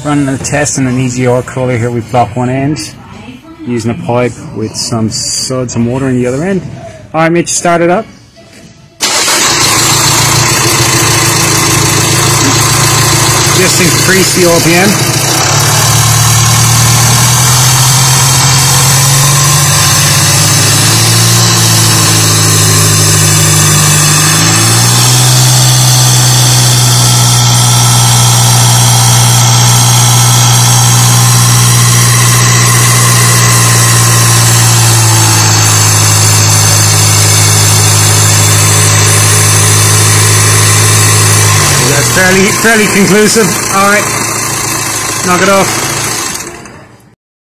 Running a test on an EGR crawler here. We block one end using a pipe with some suds and water in the other end. Alright Mitch, start it up. Just increase the RPM. That's fairly conclusive. Alright, knock it off.